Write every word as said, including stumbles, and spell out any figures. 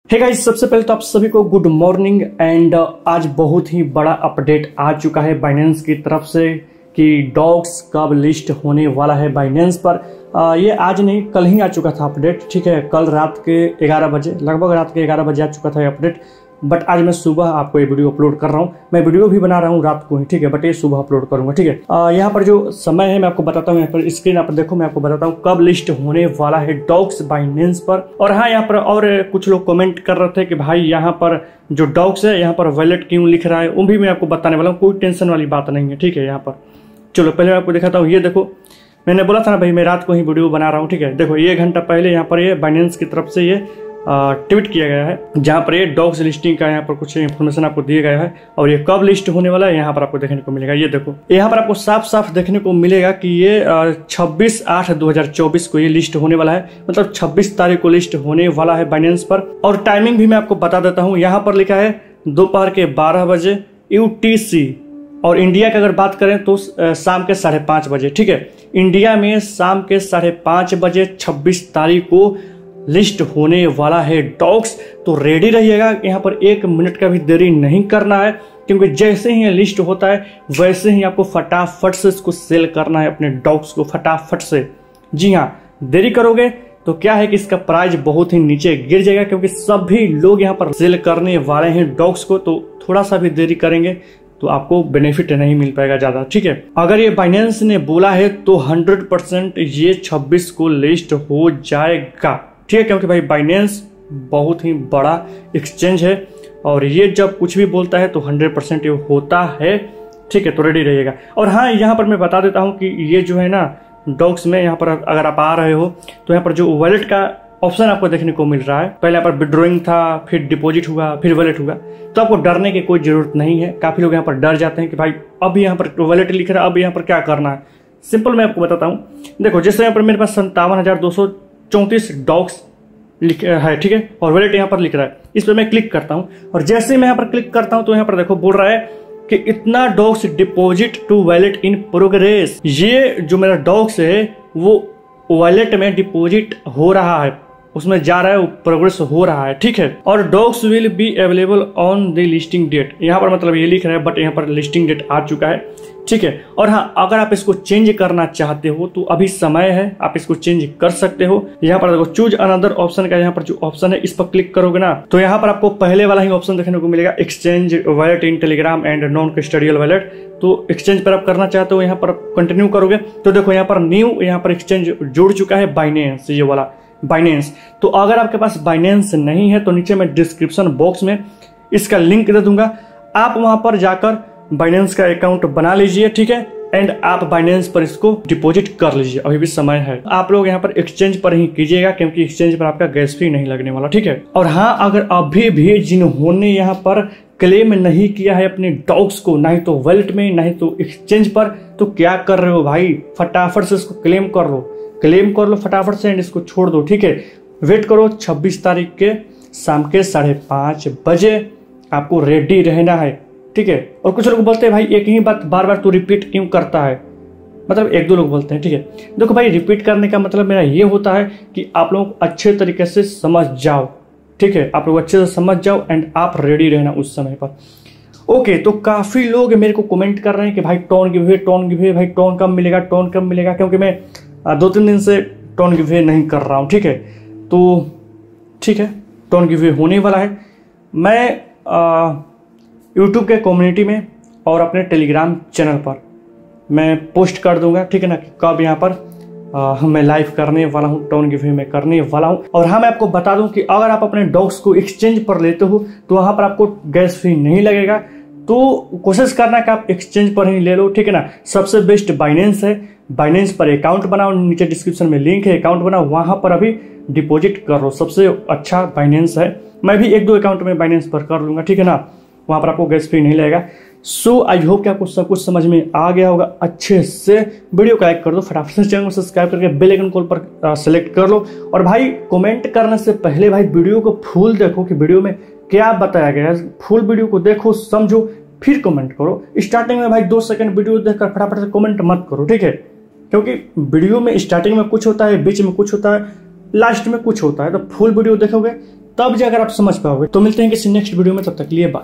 Hey guys, सबसे पहले तो आप सभी को गुड मॉर्निंग। एंड आज बहुत ही बड़ा अपडेट आ चुका है बाइनेंस की तरफ से कि डॉग्स कब लिस्ट होने वाला है बाइनेंस पर। आ, ये आज नहीं कल ही आ चुका था अपडेट, ठीक है। कल रात के ग्यारह बजे, लगभग रात के ग्यारह बजे आ चुका था ये अपडेट। बट आज मैं सुबह आपको ये वीडियो अपलोड कर रहा हूँ। मैं वीडियो भी बना रहा हूँ रात को ही, ठीक है, बट ये सुबह अपलोड करूंगा, ठीक है। आ, यहाँ पर जो समय है मैं आपको बताता हूँ, यहाँ पर स्क्रीन आप देखो, मैं आपको बताता हूँ कब लिस्ट होने वाला है डॉग्स बाइनेंस पर। और हाँ, यहाँ पर और कुछ लोग कमेंट कर रहे थे कि भाई यहाँ पर जो डॉग्स है यहाँ पर वॉलेट क्यों लिख रहा है, वो भी मैं आपको बताने वाला हूँ। कोई टेंशन वाली बात नहीं है, ठीक है। यहाँ पर चलो पहले मैं आपको दिखाता हूँ। ये देखो, मैंने बोला था ना भाई मैं रात को ही वीडियो बना रहा हूँ, ठीक है। देखो ये घंटा पहले यहाँ पर ये बाइनेंस की तरफ से ये ट्वीट किया गया है, जहां पर ये डॉग्स लिस्टिंग का यहाँ पर कुछ इन्फॉर्मेशन आपको दिया गया है और ये कब लिस्ट होने वाला है यहाँ पर आपको देखने को मिलेगा। ये देखो यहाँ पर आपको साफ साफ देखने को मिलेगा कि ये छब्बीस आठ दो हजार चौबीस को ये लिस्ट होने वाला है, मतलब छब्बीस तारीख को लिस्ट होने वाला है बाइनेंस पर। और टाइमिंग भी मैं आपको बता देता हूँ, यहाँ पर लिखा है दोपहर के बारह बजे यूटीसी। और इंडिया की अगर बात करें तो शाम के साढ़े पाँच बजे, ठीक है। इंडिया में शाम के साढ़े पाँच बजे छब्बीस तारीख को लिस्ट होने वाला है डॉग्स। तो रेडी रहिएगा, यहाँ पर एक मिनट का भी देरी नहीं करना है, क्योंकि जैसे ही ये लिस्ट होता है वैसे ही आपको फटाफट से इसको सेल करना है अपने डॉग्स को, फटाफट से। जी हाँ, देरी करोगे तो क्या है कि इसका प्राइस बहुत ही नीचे गिर जाएगा, क्योंकि सभी लोग यहाँ पर सेल करने वाले हैं डॉग्स को। तो थोड़ा सा भी देरी करेंगे तो आपको बेनिफिट नहीं मिल पाएगा ज्यादा, ठीक है। अगर ये बाइनेंस ने बोला है तो हंड्रेड परसेंट ये छब्बीस को लिस्ट हो जाएगा, ठीक है, क्योंकि भाई बाइनेंस बहुत ही बड़ा एक्सचेंज है और ये जब कुछ भी बोलता है तो हंड्रेड परसेंट ये होता है, ठीक है। तो रेडी रहिएगा। और हाँ, यहाँ पर मैं बता देता हूँ कि ये जो है ना डॉग्स में, यहाँ पर अगर आप आ रहे हो तो यहाँ पर जो वॉलेट का ऑप्शन आपको देखने को मिल रहा है, पहले यहाँ पर विड्रॉइंग था, फिर डिपॉजिट हुआ, फिर वॉलेट हुआ। तो आपको डरने की कोई जरूरत नहीं है। काफी लोग यहाँ पर डर जाते हैं कि भाई अब यहाँ पर वॉलेट लिख रहा है, अब यहाँ पर क्या करना है। सिंपल मैं आपको बताता हूँ। देखो जैसे यहाँ पर मेरे पास संतावन हजार दो सौ चौंतीस डॉग्स लिख है, ठीक है, और वॉलेट यहाँ पर लिख रहा है। इस पर मैं क्लिक करता हूँ और जैसे मैं यहाँ पर क्लिक करता हूँ तो यहाँ पर देखो बोल रहा है कि इतना dogs deposit to wallet in progress. ये जो मेरा डॉग्स है वो वॉलेट में डिपॉजिट हो रहा है, उसमें जा रहा है, प्रोग्रेस हो रहा है, ठीक है। और dogs will be available on the listing date, यहाँ पर मतलब ये लिख रहा है, बट यहाँ पर लिस्टिंग डेट आ चुका है, ठीक है। और हाँ, अगर आप इसको चेंज करना चाहते हो तो अभी समय है, आप इसको चेंज कर सकते हो। यहाँ पर देखो चूज अनदर ऑप्शन का यहाँ पर जो ऑप्शन है इस पर क्लिक करोगे ना तो यहाँ पर आपको पहले वाला ही ऑप्शन देखने को मिलेगा, exchange wallet in Telegram and non custodial wallet. तो एक्सचेंज पर आप करना चाहते हो, यहाँ पर कंटिन्यू करोगे तो देखो यहाँ पर न्यू, यहाँ पर एक्सचेंज जुड़ चुका है बाइनेंस, ये वाला बाइनेंस। तो अगर आपके पास बाइनेंस नहीं है तो नीचे मैं डिस्क्रिप्शन बॉक्स में इसका लिंक दे दूंगा, आप वहां पर जाकर बाइनेंस का अकाउंट बना लीजिए, ठीक है। एंड आप बाइनेंस पर इसको डिपॉजिट कर लीजिए, अभी भी समय है। आप लोग यहाँ पर एक्सचेंज पर ही कीजिएगा, क्योंकि एक्सचेंज पर आपका गैस फी नहीं लगने वाला, ठीक है। और हाँ, अगर अभी भी जिन्होंने यहाँ पर क्लेम नहीं किया है अपने डॉग्स को, नहीं तो वॉलेट में नहीं तो एक्सचेंज पर, तो क्या कर रहे हो भाई, फटाफट से इसको क्लेम कर लो, क्लेम कर लो फटाफट से एंड इसको छोड़ दो, ठीक है। वेट करो, छब्बीस तारीख के शाम के साढ़े पाँच बजे आपको रेडी रहना है, ठीक है। और कुछ लोग बोलते हैं भाई एक ही बात बार बार तू रिपीट क्यों करता है, मतलब एक दो लोग बोलते हैं, ठीक है। देखो भाई, रिपीट करने का मतलब मेरा ये होता है कि आप लोग अच्छे तरीके से समझ जाओ, ठीक है, आप लोग अच्छे से समझ जाओ एंड आप रेडी रहना उस समय पर। ओके, तो काफी लोग मेरे को कमेंट कर रहे हैं कि भाई TON give away, TON give away, भाई टोन कब मिलेगा, टोन कब मिलेगा, क्योंकि मैं दो तीन दिन से टोन गिव अवे नहीं कर रहा हूँ, ठीक है। तो ठीक है, टोन गिव अवे होने वाला है। मैं यूट्यूब के कम्युनिटी में और अपने टेलीग्राम चैनल पर मैं पोस्ट कर दूंगा, ठीक है ना, कि कब यहाँ पर आ, मैं लाइव करने वाला हूँ, टोन गिव अवे में करने वाला हूँ। और हाँ, मैं आपको बता दूं कि अगर आप अपने डॉग्स को एक्सचेंज पर लेते हो तो वहां पर आपको गैस फी नहीं लगेगा। तो कोशिश करना कि आप एक्सचेंज पर ही ले लो, ठीक है ना। सबसे बेस्ट बाइनेंस है, बाइनेंस पर अकाउंट बनाओ, नीचे डिस्क्रिप्शन में लिंक है, अकाउंट बनाओ, वहां पर अभी डिपॉजिट कर लो, सबसे अच्छा बाइनेंस है। मैं भी एक दो अकाउंट में बाइनेंस पर कर लूंगा, ठीक है ना, वहां पर आपको गैस फी नहीं लगेगा। सो आई होप कि आपको सब कुछ समझ में आ गया होगा अच्छे से। वीडियो को लाइक कर दो, फटाफट से चैनल को सब्सक्राइब करके बेल आइकन कॉल पर सेलेक्ट कर लो। और भाई कमेंट करने से पहले भाई वीडियो को फुल देखो कि वीडियो में क्या बताया गया है, फुल वीडियो को देखो, समझो, फिर कमेंट करो। स्टार्टिंग में भाई दो सेकंड वीडियो देखकर फटाफट से कमेंट मत करो, ठीक है, क्योंकि वीडियो में स्टार्टिंग में कुछ होता है, बीच में कुछ होता है, लास्ट में कुछ होता है। तो फुल वीडियो देखोगे तब जाकर आप समझ पाओगे। तो मिलते हैं किसी नेक्स्ट वीडियो में, तब तक के लिए बाय।